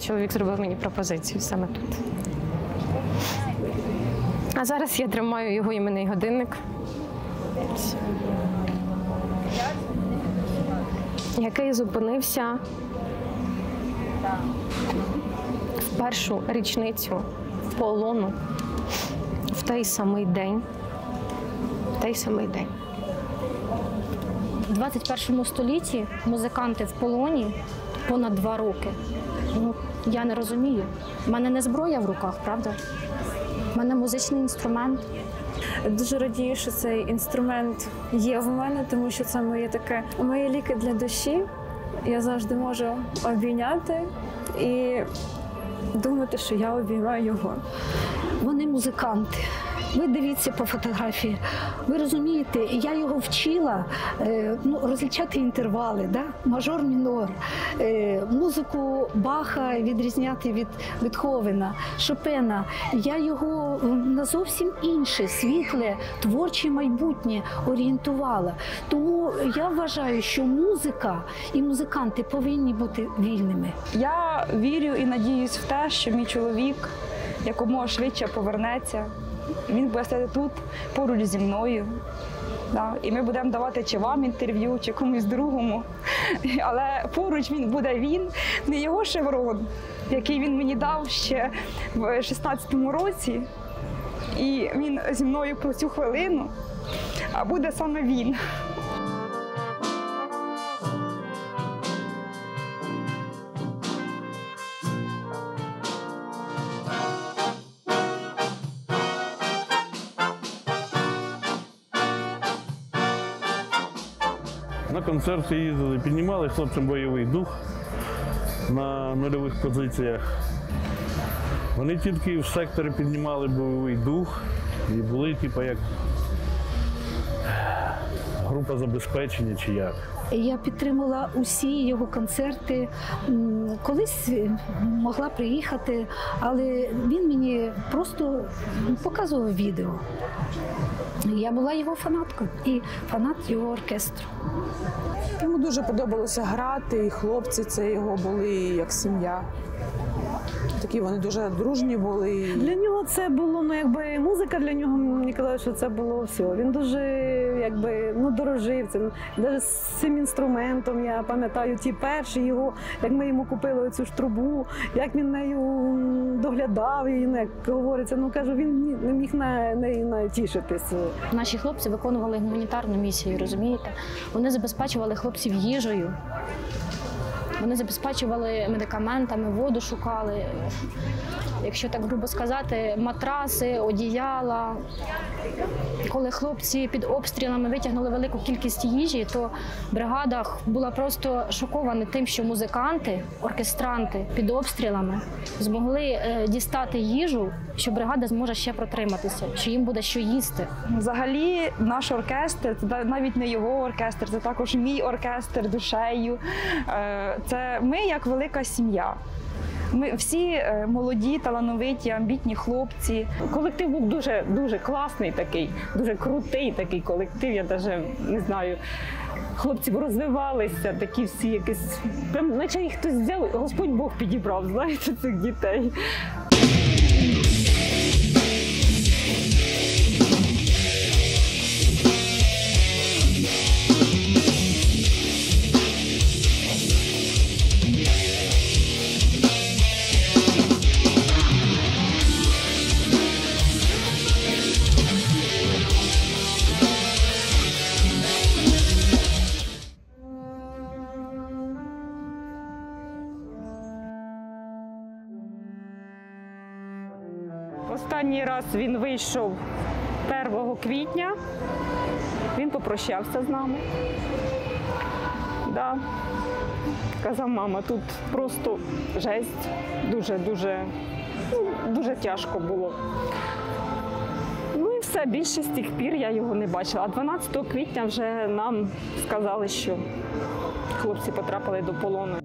чоловік зробив мені пропозицію саме тут. А зараз я тримаю його іменний годинник, який зупинився в першу річницю полону в той самий день. У 21 столітті музиканти в полоні понад 2 роки. Ну, я не розумію. У мене не зброя в руках, правда? У мене музичний інструмент. Дуже радію, що цей інструмент є в мене, тому що це мої ліки для душі. Я завжди можу обійняти і думати, що я обіймаю його. Вони музиканти. Ви дивіться по фотографії. Ви розумієте, я його вчила розлічати інтервали, да? Мажор, мінор, музику Баха відрізняти від Бетховена, Шопена. Я його на зовсім інше, світле, творче майбутнє орієнтувала. Тому я вважаю, що музика і музиканти повинні бути вільними. Я вірю і надіюсь в те, що мій чоловік якомога швидше повернеться. Він буде сидіти тут, поруч зі мною. Да. І ми будемо давати чи вам інтерв'ю, чи комусь другому. Але поруч буде він, не його шеврон, який він мені дав ще в 16-му році. І він зі мною по цю хвилину, а буде саме він. На концерти їздили, піднімали хлопцям бойовий дух на нульових позиціях. Вони тільки в секторі піднімали бойовий дух і були як група забезпечення чи як. Я підтримала усі його концерти. Колись могла приїхати, але він мені просто показував відео. Я була його фанаткою і фанат його оркестру. Йому дуже подобалося грати, і хлопці це його були як сім'я. Такі вони дуже дружні були. Для нього це було, музика для нього, мені казали, що це було все. Він дуже, дорожив цим. Навіть з цим інструментом, я пам'ятаю, ті перші його, як ми йому купили оцю ж трубу, як він нею доглядав її, як говориться, кажу, він не міг нею натішитись. Наші хлопці виконували гуманітарну місію, розумієте? Вони забезпечували хлопців їжею. Вони забезпечували медикаментами, воду шукали, якщо так грубо сказати, матраси, одіяла. Коли хлопці під обстрілами витягнули велику кількість їжі, то бригада була просто шокована тим, що музиканти, оркестранти під обстрілами змогли дістати їжу, що бригада зможе ще протриматися, що їм буде що їсти. Взагалі наш оркестр, це навіть не його оркестр, це також мій оркестр душею. Це ми як велика сім'я. Ми всі молоді, талановиті, амбітні хлопці. Колектив був дуже класний такий, дуже крутий такий колектив, я навіть не знаю. Хлопці розвивалися, такі всі якісь, прям наче їх хтось взяв, Господь Бог підібрав, знаєте, цих дітей. Останній раз він вийшов 1 квітня, він попрощався з нами. Да. Казав, мама, тут просто жесть, дуже тяжко було. Ну і все, більше з тих пір я його не бачила. А 12 квітня вже нам сказали, що хлопці потрапили до полону.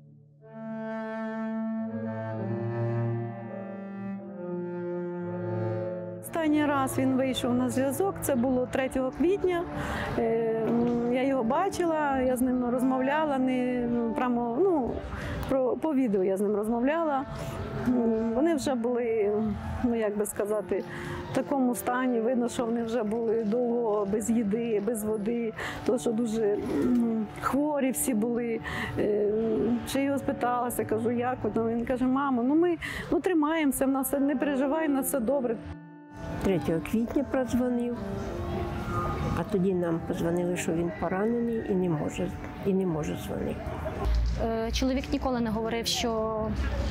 Останній раз він вийшов на зв'язок, це було 3 квітня. Я його бачила, я з ним розмовляла, по відео я з ним розмовляла. Вони вже були, ну як би сказати, в такому стані. Видно, що вони вже були довго без їди, без води, тому що дуже хворі всі були. Ще його спиталася, кажу, як ви? Він каже, мамо, ми тримаємося, в нас не переживай, в нас все добре. 3 квітня продзвонив, а тоді нам подзвонили, що він поранений і не може дзвонити. Чоловік ніколи не говорив, що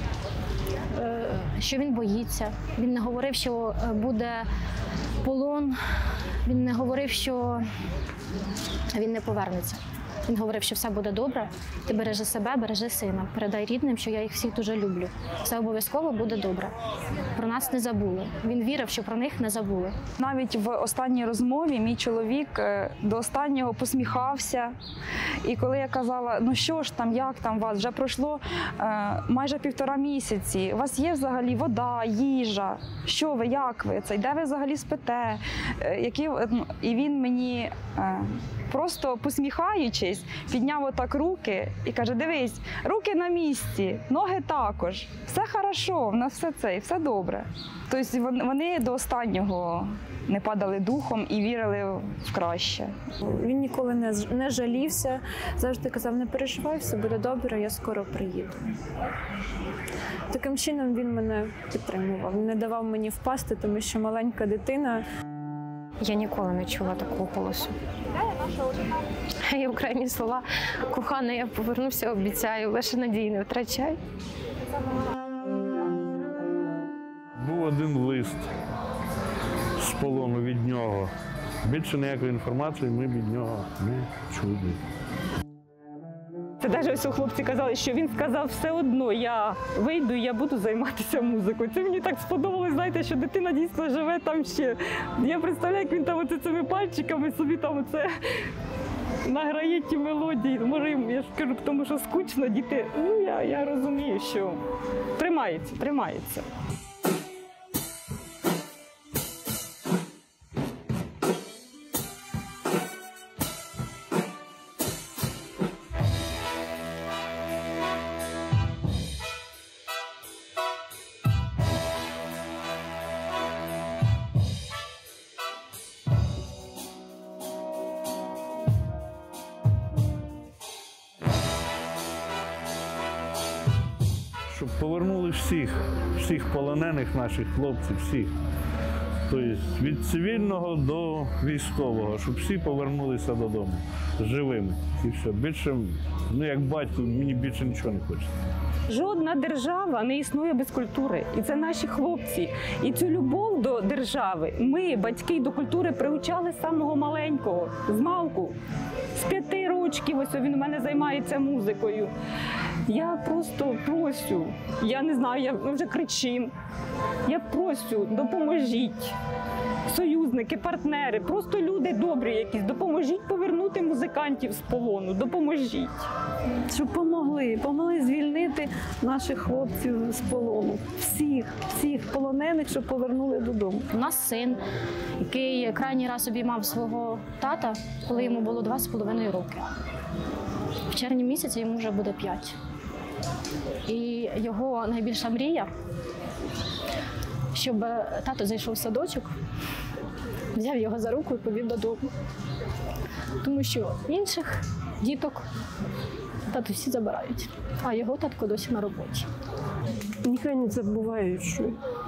він боїться. Він не говорив, що буде полон. Він не говорив, що він не повернеться. Він говорив, що все буде добре, ти бережи себе, бережи сина. Передай рідним, що я їх всіх дуже люблю. Все обов'язково буде добре. Про нас не забули. Він вірив, що про них не забули. Навіть в останній розмові мій чоловік до останнього посміхався. І коли я казала, ну що ж там, як там у вас, вже пройшло майже 1,5 місяці, у вас є взагалі вода, їжа, що ви, як ви, де ви взагалі спите? І він мені просто посміхаючись, підняв отак руки і каже, дивись, руки на місці, ноги також, все хорошо, в нас все добре. Тобто вони до останнього не падали духом і вірили в краще. Він ніколи не жалівся, завжди казав, не переживай, все буде добре, я скоро приїду. Таким чином він мене підтримував, не давав мені впасти, тому що маленька дитина. Я ніколи не чула такого голосу. Є українські слова «Кохана, я повернуся, обіцяю, лише надії не втрачай». Був один лист з полону від нього. Більше ніякої інформації ми від нього не чули. Це навіть ось хлопці казали, що він сказав, все одно я вийду і я буду займатися музикою. Це мені так сподобалось, знаєте, що дитина дійсно живе там ще. Я представляю, як він там цими пальчиками собі там оце награє ті мелодії. Може, я ж кажу, тому що скучно, діти, я розумію, що тримається. Щоб повернули всіх полонених наших хлопців, всіх. Тобто від цивільного до військового, щоб всі повернулися додому живими. І все. Більше, як батько, мені більше нічого не хочеться. Жодна держава не існує без культури. І це наші хлопці. І цю любов до держави ми, батьки, до культури приучали з самого маленького, з малку. З 5 років, ось він у мене займається музикою. Я просто просю, я не знаю, ми вже кричимо. Я просю, допоможіть. Союзники, партнери, просто люди добрі якісь, допоможіть повернути музикантів з полону, допоможіть. Щоб помогли звільнити наших хлопців з полону. Всіх полонених, щоб повернули додому. У нас син, який крайній раз обіймав свого тата, коли йому було 2,5 роки. В червні місяці йому вже буде 5. І його найбільша мрія, щоб тато зайшов в садочок, взяв його за руку і повів додому. Тому що інших діток татусі забирають, а його татко досі на роботі. Нехай не забувають, що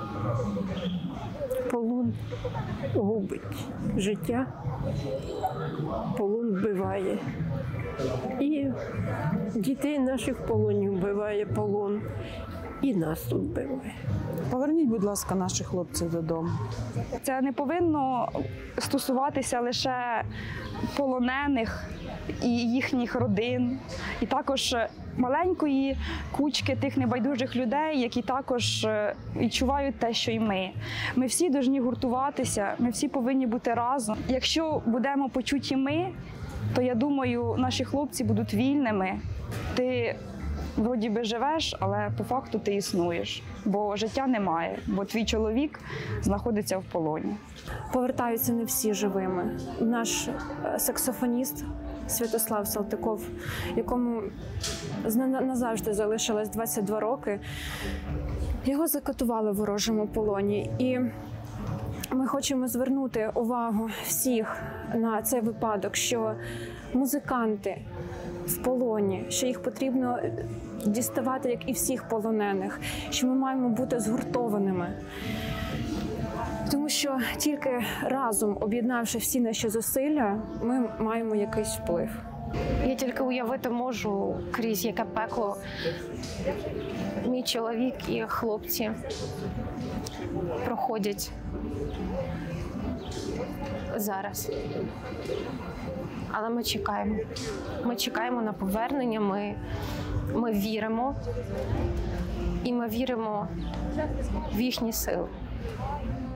полон губить життя, полон вбиває. І дітей наших в полоні вбиває полон, і нас тут вбиває. Поверніть, будь ласка, наших хлопців додому. Це не повинно стосуватися лише полонених і їхніх родин, і також маленької кучки тих небайдужих людей, які також відчувають те, що й ми. Ми всі повинні гуртуватися, ми всі повинні бути разом. Якщо будемо почуті ми, то, я думаю, наші хлопці будуть вільними. Ти вроді би живеш, але по факту ти існуєш, бо життя немає, бо твій чоловік знаходиться в полоні. Повертаються не всі живими. Наш саксофоніст Святослав Салтиков, якому назавжди залишилось 22 роки. Його закатували в ворожому полоні. І ми хочемо звернути увагу всіх на цей випадок, що музиканти в полоні, що їх потрібно діставати, як і всіх полонених, що ми маємо бути згуртованими. Тому що тільки разом, об'єднавши всі наші зусилля, ми маємо якийсь вплив. Я тільки уявити можу, крізь яке пекло мій чоловік і хлопці проходять зараз. Але ми чекаємо. Ми чекаємо на повернення, ми віримо. І ми віримо в їхні сили.